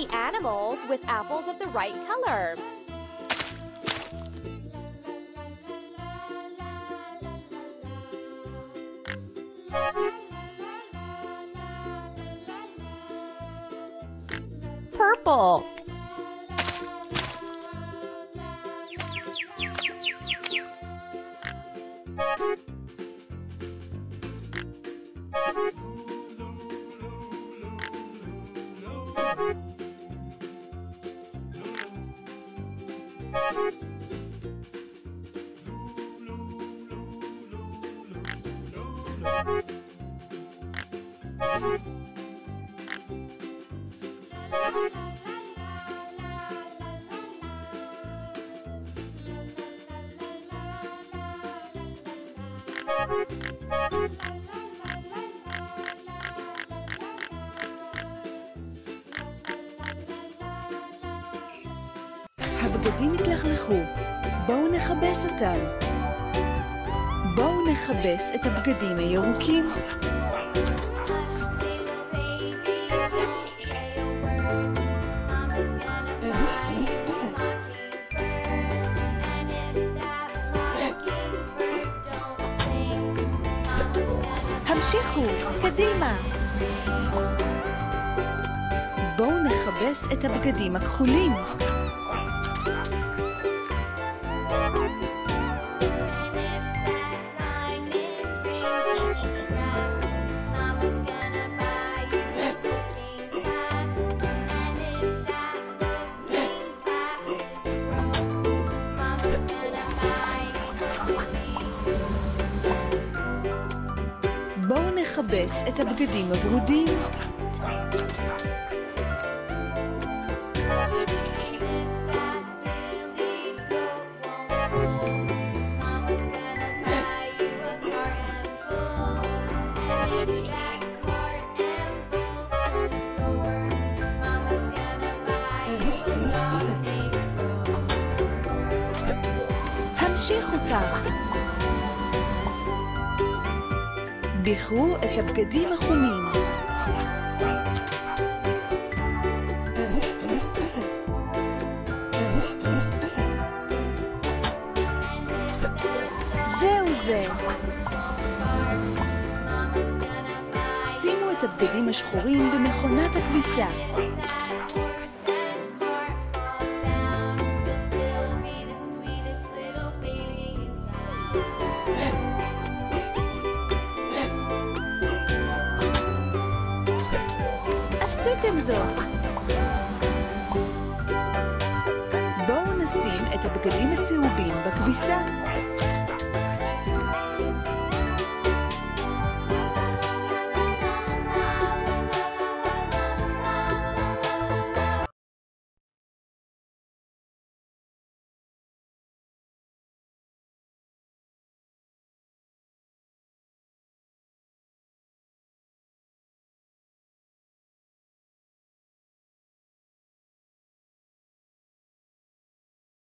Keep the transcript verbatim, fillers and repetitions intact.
the animals with apples of the right color. Purple. הבגדים התלכלכו, בואו נכבס אותם. בואו נכבס את הבגדים הירוקים. המשיכו, קדימה. בואו נכבס את הבגדים הכחולים. בואו נכבס את הבגדים הוורודים. המשיכו כך. בחרו את הבגדים החומים. זהו זה. שימו את הבגדים השחורים במכונת הכביסה. עשיתם זאת. בואו נשים את הבגדים הצהובים בכביסה.